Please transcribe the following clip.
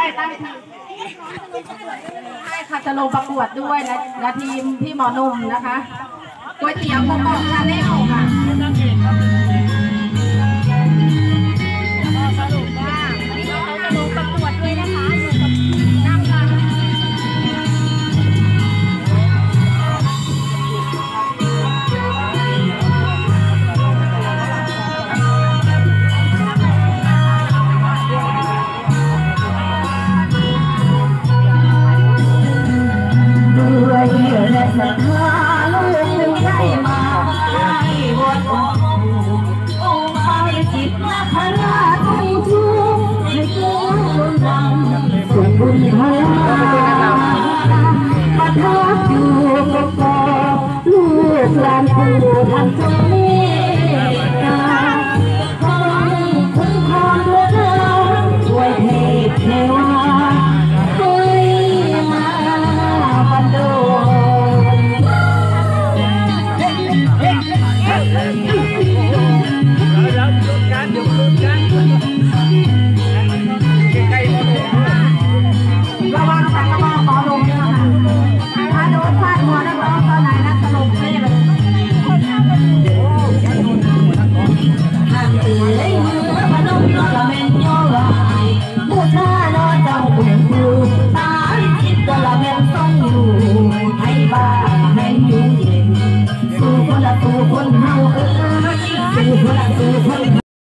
ใช่ค่ะจะลงประกวดด้วยและทีมพี่หมอนุ่มนะคะก๋วยเตี๋ยวโมโมชาแนลค่ะสรุปว่าวันนี้เขาจะลงประกวดด้วยนะคะอยู่กับน้ำค่ะและศรัทธาลูกจึงได้มาให้บนองค์พระจิตนาคราชทุ่งทุ่งให้เกิดบุญนำสุขบุญพลาประทับอยู่กกลูกหลานผู้ทำจง